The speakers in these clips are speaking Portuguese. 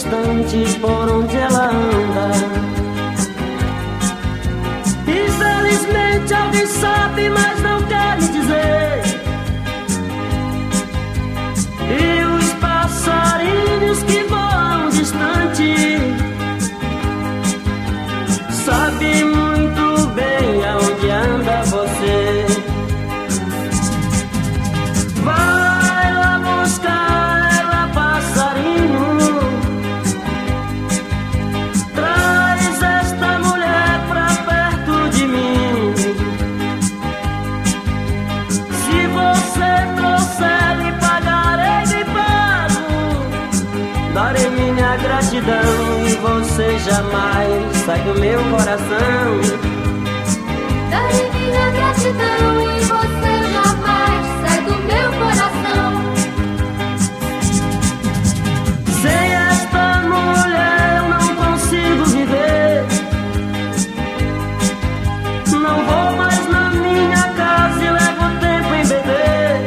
instantes por onde ela anda. Infelizmente alguém sabe, mas não quer me dizer. E os passarinhos que voam distante sabe muito bem aonde anda você. Vai lá buscar ela, passarinho. Traz esta mulher pra perto de mim. Se você trouxer, lhe pagarei de pago. Darei minha gratidão e você jamais sai do meu coração. Darei minha gratidão e você jamais sai do meu coração. Sem esta mulher eu não consigo viver. Não vou mais na minha casa e levo tempo em beber.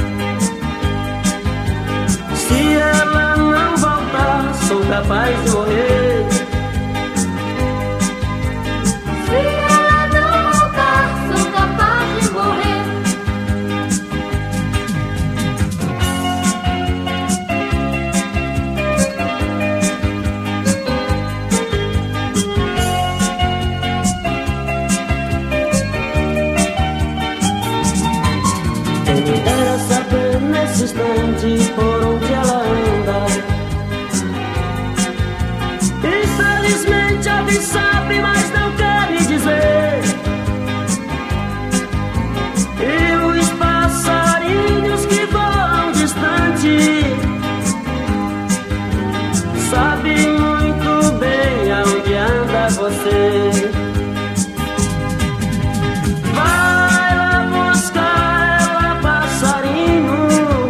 Se ela não voltar, sou capaz de morrer. Se ela não voltar, sou capaz de morrer. Quem me dera saber nesse instante por onde ela anda. Infelizmente alguém sabe, mas não quer me dizer. E os passarinhos que voam distante sabe muito bem aonde anda você. Vai lá buscar ela, passarinho.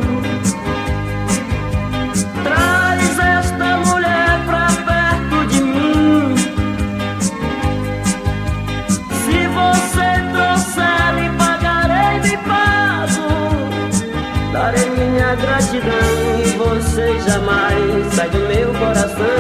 Traz esta mulher pra perto de mim. Se você trouxer, lhe pagarei de pago. Darei minha gratidão e você jamais sai do meu coração.